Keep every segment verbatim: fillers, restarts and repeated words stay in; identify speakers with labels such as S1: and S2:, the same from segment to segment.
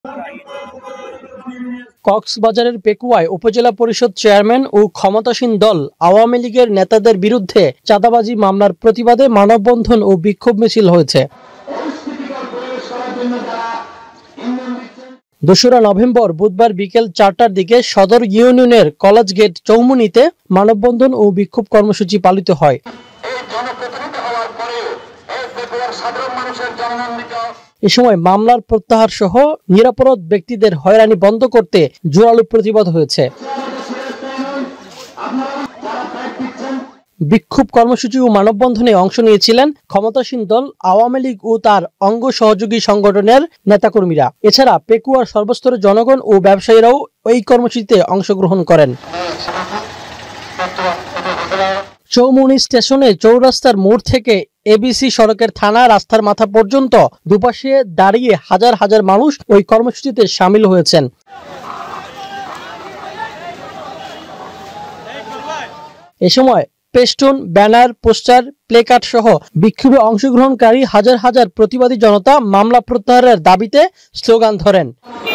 S1: কক্সবাজারের পেকুয়ায় উপজেলা পরিষদ চেয়ারম্যান ও ক্ষমতাসীন দল আওয়ামী লীগের নেতাদের বিরুদ্ধে চাঁদাবাজি মামলার প্রতিবাদে মানববন্ধন ও বিক্ষোভ মিছিল হয়েছে। দোসরা নভেম্বর বুধবার বিকেল চারটার দিকে সদর ইউনিয়নের কলেজ গেট চৌমুনিতে মানববন্ধন ও বিক্ষোভ কর্মসূচি পালিত হয়। এ সময় মামলার প্রত্যাহার সহ নিরাপরাধ ব্যক্তিদের হয়রানি বন্ধ করতে জোরালো প্রতিবাদ হয়েছে। বিক্ষোভ কর্মসূচি ও মানববন্ধনে অংশ নিয়েছিলেন ক্ষমতাসীন দল আওয়ামী লীগ ও তার অঙ্গ সহযোগী সংগঠনের নেতাকর্মীরা। এছাড়া পেকুয়ার সর্বস্তরের জনগণ ও ব্যবসায়ীরাও ওই কর্মসূচিতে অংশগ্রহণ করেন। চৌমুনি স্টেশনে চৌরাস্তার মোড় থেকে এবিসি সড়কের থানা রাস্তার মাথা পর্যন্ত দুপাশে দাঁড়িয়ে হাজার হাজার মানুষ ওই কর্মসূচিতে শামিল হয়েছেন। এ সময় পেস্টুন, ব্যানার, পোস্টার, প্লেকার্ড সহ বিক্ষোভে অংশগ্রহণকারী হাজার হাজার প্রতিবাদী জনতা মামলা প্রত্যাহারের দাবিতে স্লোগান ধরেন।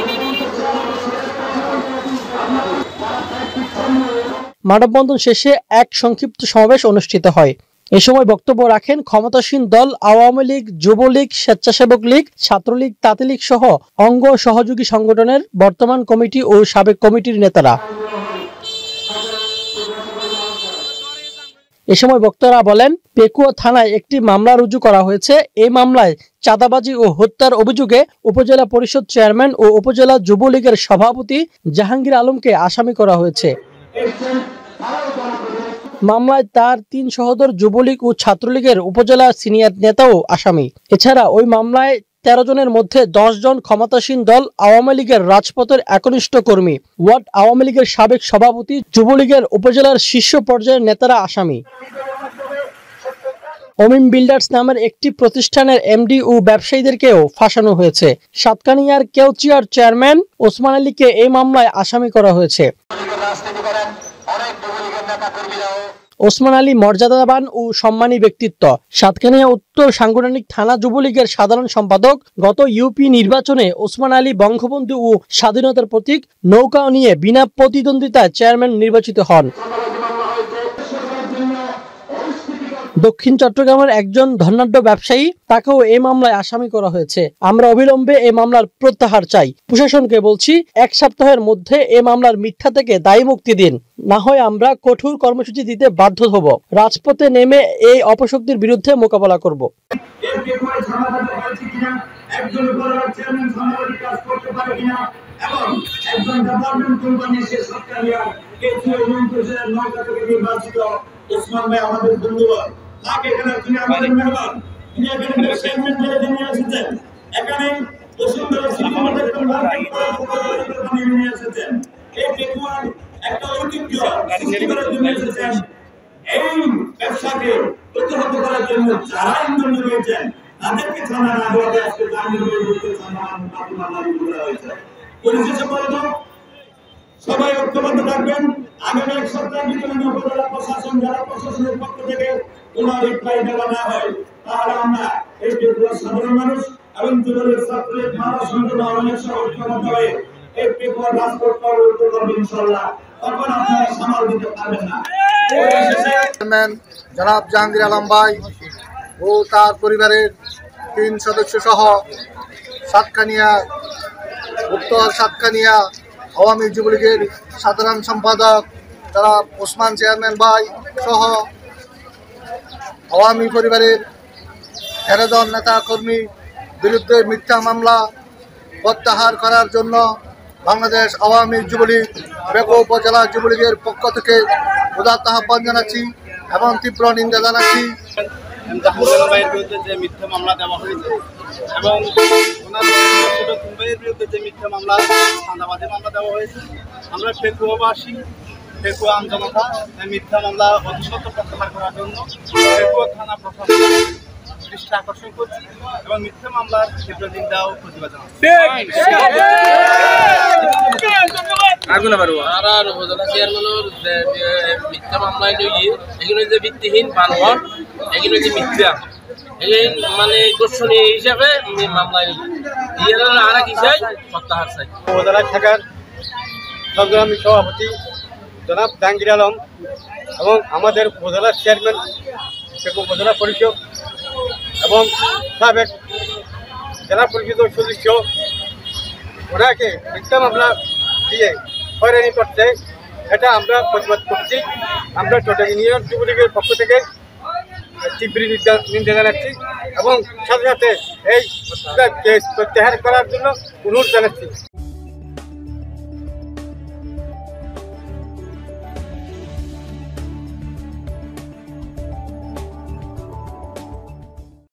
S1: মানববন্ধন শেষে এক সংক্ষিপ্ত সমাবেশ অনুষ্ঠিত হয়। এ সময় বক্তব্য রাখেন ক্ষমতাসীন দল আওয়ামী লীগ, যুবলীগ, স্বেচ্ছাসেবক লীগ, ছাত্রলীগ, তাঁতিলীগ সহ অঙ্গ সহযোগী সংগঠনের বর্তমান কমিটি ও সাবেক কমিটির নেতারা। এ সময় বক্তারা বলেন, পেকুয়া থানায় একটি মামলা রুজু করা হয়েছে। এই মামলায় চাঁদাবাজি ও হত্যার অভিযোগে উপজেলা পরিষদ চেয়ারম্যান ও উপজেলা যুবলীগের সভাপতি জাহাঙ্গীর আলমকে আসামি করা হয়েছে। মামলায় তার তিন সহোদর যুবলীগ ও ছাত্রলীগের উপজেলা সিনিয়র নেতাও আসামি। এছাড়া ওই মামলায় তেরো জনের মধ্যে দশ জন ক্ষমতাসীন দল আওয়ামী লীগের রাজপথের একনিষ্ঠ কর্মী, ওয়ার্ড আওয়ামী লীগের সাবেক সভাপতি, যুবলীগের উপজেলার শীর্ষ পর্যায়ের নেতারা আসামি। অমিম বিল্ডার্স নামের একটি প্রতিষ্ঠানের এমডি ও ব্যবসায়ীদেরকেও ফাঁসানো হয়েছে। সাতকানিয়ার কেওচিয়ার চেয়ারম্যান ওসমান আলীকে এই মামলায় আসামি করা হয়েছে। ওসমান আলী মর্যাদাবান ও সম্মানী ব্যক্তিত্ব। সাতকানিয়া উত্তর সাংগঠনিক থানা যুবলীগের সাধারণ সম্পাদক। গত ইউপি নির্বাচনে ওসমান আলী বঙ্গবন্ধু ও স্বাধীনতার প্রতীক নৌকা নিয়ে বিনা প্রতিদ্বন্দ্বিতায় চেয়ারম্যান নির্বাচিত হন। দক্ষিণ চট্টগ্রামের একজন ধনাঢ্য ব্যবসায়ী, তাকেও এই মামলায় আসামি করা হয়েছে। আমরা অবিলম্বে এই মামলার প্রত্যাহার চাই। প্রশাসনকে বলছি, এক সপ্তাহের মধ্যে এই মামলার মিথ্যা থেকে দায়ী মুক্তি দিন, না হয় আমরা কঠোর কর্মসূচি দিতে বাধ্য হব। রাজপথে নেমে এই অপশক্তির বিরুদ্ধে মোকাবেলা করব।
S2: ওসমান ভাই আমাদের বন্ধুবান, তাকে এখানে তিনি আমাদের মেহমান, তিনি এখানে ব্যবসায়িক বলে তিনি এসেছেন। এখানে বসুন্ধরা সিনেমাতে নিয়ে এসেছেন। এই পেকুয়ার একটা ঐতিহ্য সৃষ্টি করার জন্য এসেছেন। এই ব্যবসাকে প্রতিহত করার জন্য যারা ইন্ধন রয়েছেন তাদেরকে থানা না দেওয়াতে আজকে জামিনের বিরুদ্ধে থানা মামলা করা হয়েছে। পরিশেষে বলব, সবাই ঐক্যবদ্ধ থাকবেন। আগামী এক সপ্তাহের ভিতরে উপজেলা প্রশাসন, জেলা প্রশাসনের পক্ষ থেকে কোনো রিপ্লাই দেওয়া না হয়, তাহলে আমরা এই পেকুয়ার সাধারণ মানুষ এবং যুবলীগ, ছাত্রলীগ, মানব সংগঠন অনেক সহ ঐক্যবদ্ধ হয়ে এই পেকুয়ার রাজপথ পরিবর্তন করবে ইনশাআল্লাহ। তখন আপনারা সামাল দিতে পারবেন না।
S3: জনাব জাহাঙ্গীর আলম ভাই ও তার পরিবারের তিন সদস্য সহ সাতকানিয়া উত্তর সাতকানিয়া আওয়ামী যুবলীগের সাধারণ সম্পাদক যারা ওসমান চেয়ারম্যান ভাই সহ আওয়ামী পরিবারের তেরো জন নেতা কর্মী বিরুদ্ধে মিথ্যা মামলা প্রত্যাহার করার জন্য বাংলাদেশ আওয়ামী যুবলীগ পেকুয়া উপজেলা যুবলীগের পক্ষ থেকে উদাত্ত আহ্বান জানাচ্ছি এবং তীব্র নিন্দা জানাচ্ছি।
S4: জাহাঙ্গীর ভাইয়ের বিরুদ্ধে যে মিথ্যা মামলা দেওয়া হয়েছে এবং ওনার ছোট ভাইয়ের বিরুদ্ধে যে মিথ্যা মামলা চাঁদাবাজি মামলা দেওয়া হয়েছে, আমরা পেকুয়াবাসী, পেকুয়া আমজনতা এই মিথ্যা মামলা অতি সত্ত্বর প্রত্যাহার করার জন্য পেকুয়া থানা প্রশাসনের দৃষ্টি আকর্ষণ করছি এবং মিথ্যা মামলার তীব্র নিন্দা ও প্রতিবাদ জানাচ্ছি।
S5: উপজেলা চেয়ারম্যানের মিথ্যা মামলায় এগুলো যে ভিত্তিহীন বানভর, এগুলো যে মিথ্যা, এগুলো মানে দর্শনীয় হিসাবে মামলায় ডিএনএর আর কি চাই প্রত্যাহার চাই।
S4: উপজেলা শাখার সংগ্রামী সভাপতি জনাব জাহাঙ্গীর আলম এবং আমাদের উপজেলার চেয়ারম্যান উপজেলা পরিষদ এবং সাবেক জেলা পরিষদের সদস্য ওনাকে মিথ্যা মামলা দিয়ে হয়রানি করছে, এটা আমরা প্রতিবাদ করছি। আমরা টোটাল ইউনিয়ন যুবলীগের পক্ষ থেকে তীব্র নিন্দা জানাচ্ছি এবং সাথে সাথে এই কেস প্রত্যাহার করার জন্য অনুরোধ জানাচ্ছি।